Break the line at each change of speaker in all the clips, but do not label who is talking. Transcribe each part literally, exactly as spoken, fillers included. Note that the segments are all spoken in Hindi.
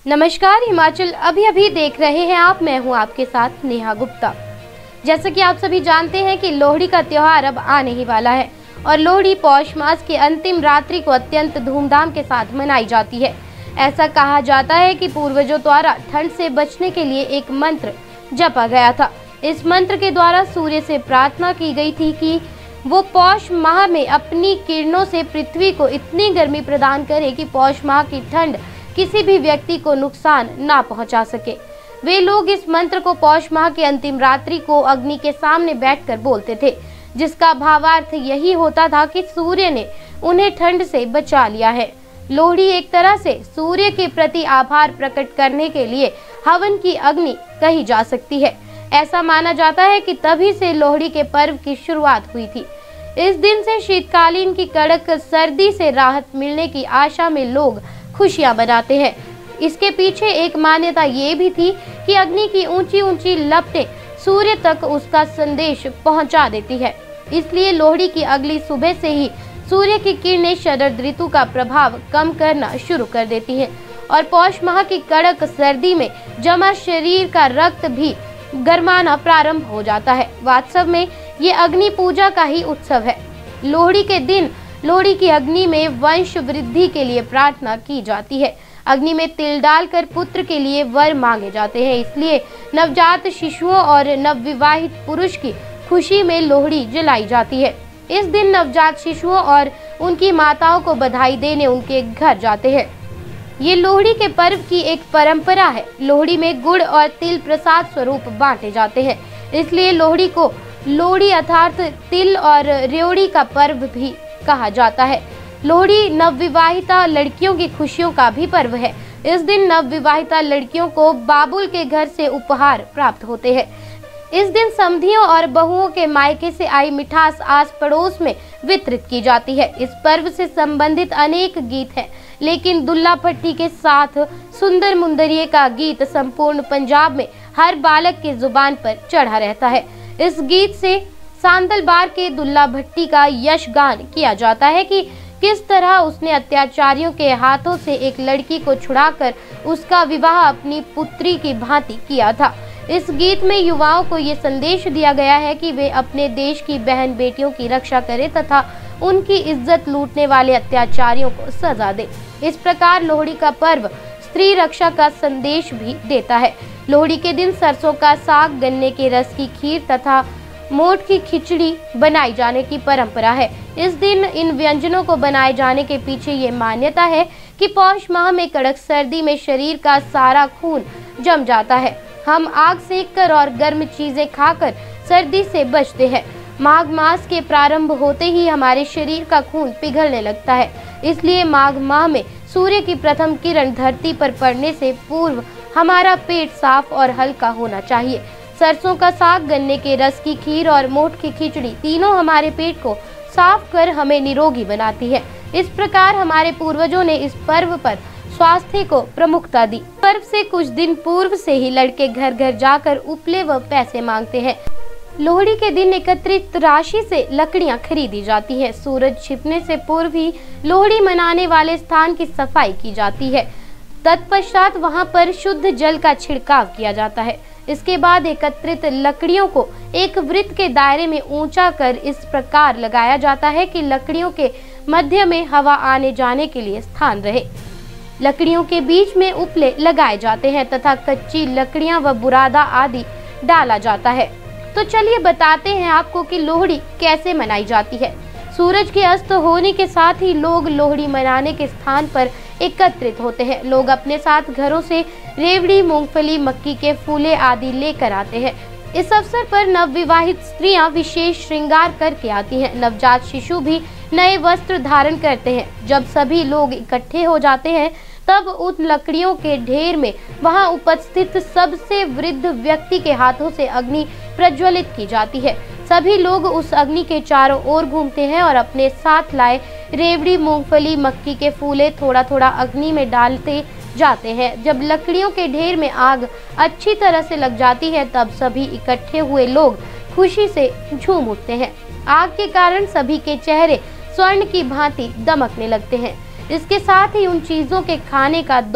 नमस्कार, हिमाचल अभी अभी देख रहे हैं आप। मैं हूं आपके साथ नेहा गुप्ता। जैसा कि आप सभी जानते हैं कि लोहड़ी का त्योहार अब आने ही वाला है और लोहड़ी पौष मास की अंतिम रात्रि को अत्यंत धूमधाम के साथ मनाई जाती है। ऐसा कहा जाता है कि पूर्वजों द्वारा ठंड से बचने के लिए एक मंत्र जपा गया था। इस मंत्र के द्वारा सूर्य से प्रार्थना की गई थी कि वो पौष माह में अपनी किरणों से पृथ्वी को इतनी गर्मी प्रदान करे कि पौष माह की ठंड किसी भी व्यक्ति को नुकसान ना पहुंचा सके। वे लोग इस मंत्र को पौष माह की अंतिम रात्रि को अग्नि के सामने बैठकर बोलते थे, जिसका भावार्थ यही होता था कि सूर्य ने उन्हें ठंड से बचा लिया है। लोहड़ी एक तरह से सूर्य के प्रति आभार प्रकट करने के लिए हवन की अग्नि कही जा सकती है। ऐसा माना जाता है कि तभी से लोहड़ी के पर्व की शुरुआत हुई थी। इस दिन से शीतकालीन की कड़क सर्दी से राहत मिलने की आशा में लोग खुशियां मनाते हैं। इसके पीछे एक मान्यता ये भी थी कि अग्नि की ऊंची ऊंची लपटें सूर्य तक उसका संदेश पहुंचा देती है। इसलिए लोहड़ी की अगली सुबह से ही सूर्य की किरणें शरद ऋतु का प्रभाव कम करना शुरू कर देती हैं और पौष माह की कड़क सर्दी में जमा शरीर का रक्त भी गरमाना प्रारंभ हो जाता है। वास्तव में ये अग्नि पूजा का ही उत्सव है। लोहड़ी के दिन लोहड़ी की अग्नि में वंश वृद्धि के लिए प्रार्थना की जाती है। अग्नि में तिल डालकर पुत्र के लिए वर मांगे जाते हैं। इसलिए नवजात शिशुओं और नवविवाहित पुरुष की खुशी में लोहड़ी जलाई जाती है। इस दिन नवजात शिशुओं और उनकी माताओं को बधाई देने उनके घर जाते हैं। ये लोहड़ी के पर्व की एक परंपरा है। लोहड़ी में गुड़ और तिल प्रसाद स्वरूप बांटे जाते हैं। इसलिए लोहड़ी को लोहड़ी अर्थात तिल और रेवड़ी का पर्व भी कहा जाता है। लोहड़ी नवविवाहिता लड़कियों की खुशियों का भी पर्व है। इस दिन नवविवाहिता लड़कियों को बाबुल के घर से उपहार प्राप्त होते हैं। इस दिन समधियों और बहुओं के मायके से आई मिठास आस पड़ोस में वितरित की जाती है। इस पर्व से संबंधित अनेक गीत हैं, लेकिन दुल्ला भट्टी के साथ सुंदर मुंदरिये का गीत संपूर्ण पंजाब में हर बालक की जुबान पर चढ़ा रहता है। इस गीत से सांदलबार के दुल्ला भट्टी का यश गान किया जाता है कि किस तरह उसने अत्याचारियों के हाथों से एक लड़की को छुड़ाकर उसका विवाह अपनी पुत्री की भांति किया था। इस गीत में युवाओं को ये संदेश दिया गया है कि वे अपने देश की बहन बेटियों की रक्षा करें तथा उनकी इज्जत लूटने वाले अत्याचारियों को सजा दे। इस प्रकार लोहड़ी का पर्व स्त्री रक्षा का संदेश भी देता है। लोहड़ी के दिन सरसों का साग, गन्ने के रस की खीर तथा मोठ की खिचड़ी बनाई जाने की परंपरा है। इस दिन इन व्यंजनों को बनाए जाने के पीछे ये मान्यता है कि पौष माह में कड़क सर्दी में शरीर का सारा खून जम जाता है। हम आग सेककर और गर्म चीजें खाकर सर्दी से बचते हैं। माघ मास के प्रारंभ होते ही हमारे शरीर का खून पिघलने लगता है। इसलिए माघ माह में सूर्य की प्रथम किरण धरती पर पड़ने से पूर्व हमारा पेट साफ और हल्का होना चाहिए। सरसों का साग, गन्ने के रस की खीर और मोठ की खिचड़ी तीनों हमारे पेट को साफ कर हमें निरोगी बनाती है। इस प्रकार हमारे पूर्वजों ने इस पर्व पर स्वास्थ्य को प्रमुखता दी। पर्व से कुछ दिन पूर्व से ही लड़के घर घर जाकर उपले व पैसे मांगते हैं। लोहड़ी के दिन एकत्रित राशि से लकड़ियां खरीदी जाती हैं। सूरज छिपने से पूर्व ही लोहड़ी मनाने वाले स्थान की सफाई की जाती है। तत्पश्चात वहां पर शुद्ध जल का छिड़काव किया जाता है। इसके बाद एकत्रित लकड़ियों को एक वृत्त के दायरे में ऊंचा कर इस प्रकार लगाया जाता है कि लकड़ियों के मध्य में हवा आने जाने के लिए स्थान रहे। लकड़ियों के बीच में उपले लगाए जाते हैं तथा कच्ची लकड़ियां व बुरादा आदि डाला जाता है। तो चलिए बताते हैं आपको कि लोहड़ी कैसे मनाई जाती है। सूरज के अस्त होने के साथ ही लोग लोहड़ी मनाने के स्थान पर एकत्रित होते हैं। लोग अपने साथ घरों से रेवड़ी, मूंगफली, मक्की के फूले आदि लेकर आते हैं। इस अवसर पर नवविवाहित स्त्रियां विशेष श्रृंगार करके आती हैं। नवजात शिशु भी नए वस्त्र धारण करते हैं। जब सभी लोग इकट्ठे हो जाते हैं तब उन लकड़ियों के ढेर में वहां उपस्थित सबसे वृद्ध व्यक्ति के हाथों से अग्नि प्रज्वलित की जाती है। सभी लोग उस अग्नि के चारों ओर घूमते हैं और अपने साथ लाए रेवड़ी, मूंगफली, मक्की के फूले थोड़ा थोड़ा अग्नि में डालते जाते हैं। जब लकड़ियों के ढेर में आग अच्छी तरह से लग जाती है तब सभी इकट्ठे हुए लोग खुशी से झूम उठते हैं। आग के कारण सभी के चेहरे स्वर्ण की भांति दमकने लगते हैं। इसके साथ ही उन चीजों के खाने का दौर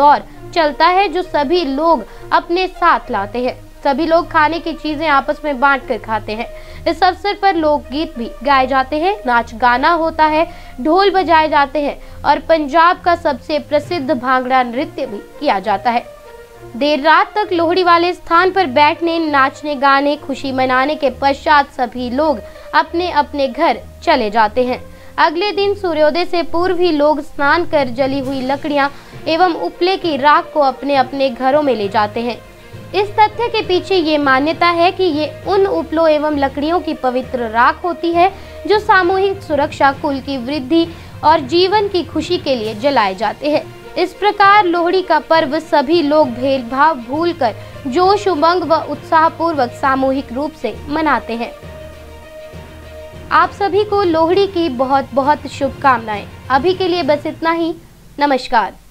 चलता है जो सभी लोग अपने साथ लाते हैं। सभी लोग खाने की चीजें आपस में बांटकर खाते हैं। इस अवसर पर लोकगीत भी गाए जाते हैं, नाच गाना होता है, ढोल बजाए जाते हैं और पंजाब का सबसे प्रसिद्ध भांगड़ा नृत्य भी किया जाता है। देर रात तक लोहड़ी वाले स्थान पर बैठने, नाचने, गाने, खुशी मनाने के पश्चात सभी लोग अपने अपने घर चले जाते हैं। अगले दिन सूर्योदय से पूर्व ही लोग स्नान कर जली हुई लकड़ियां एवं उपले की राख को अपने अपने घरों में ले जाते हैं। इस तथ्य के पीछे ये मान्यता है कि ये उन उपलों एवं लकड़ियों की पवित्र राख होती है जो सामूहिक सुरक्षा, कुल की वृद्धि और जीवन की खुशी के लिए जलाए जाते हैं। इस प्रकार लोहड़ी का पर्व सभी लोग भेदभाव भूलकर जोश, उमंग व उत्साह पूर्वक सामूहिक रूप से मनाते हैं। आप सभी को लोहड़ी की बहुत बहुत शुभकामनाएं। अभी के लिए बस इतना ही। नमस्कार।